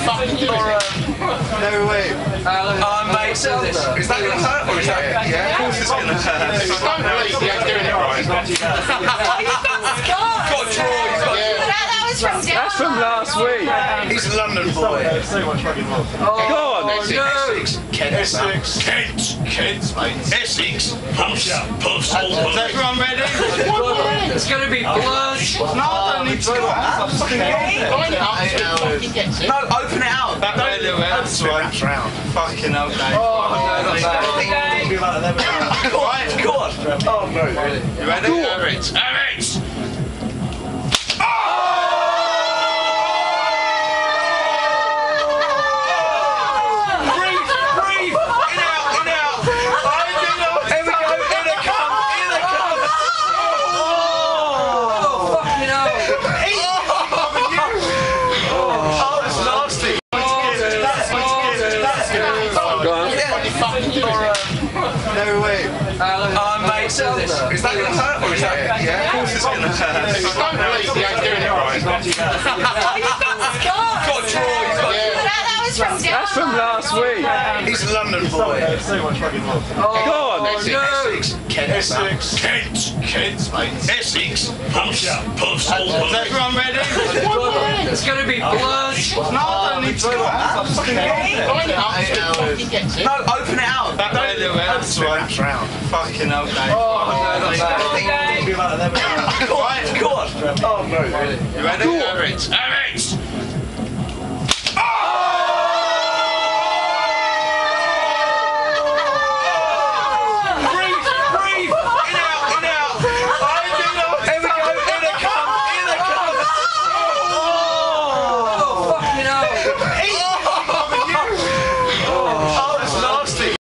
No way. Mate, is that going to hurt or is that? Yeah, of course it's going to hurt. Don't believe he's doing it right. Got a draw. That was from down. That's from last week. He's a London boy. So much fucking love. Go on. Essex. Kent. Essex. Kent, mate. Essex. Puffs. Is everyone ready? It's going to be blood. No, I don't need to go out. No, open it out. That's right. Fucking hell, Dave. Go on. Oh, no. You ready? Alright. Breathe. In out. Here we go. In it comes. Oh, it's nasty. No way. Mate, is that going to hurt or is that? Yeah, of course it's going to hurt. Don't believe he's doing it right. Got a draw. That was from down. That's from last week. He's a London boy. So much fucking love. Go on. Essex. Kent, mate. Essex. Puffs. Is everyone ready? It's going to be blood. No, I don't need to go out. No, open it out. That's right. Fucking hell, Dave. Go on. Oh, no. You ready? Alright. Breathe. In out. Here we go. In it comes. Oh, fucking hell.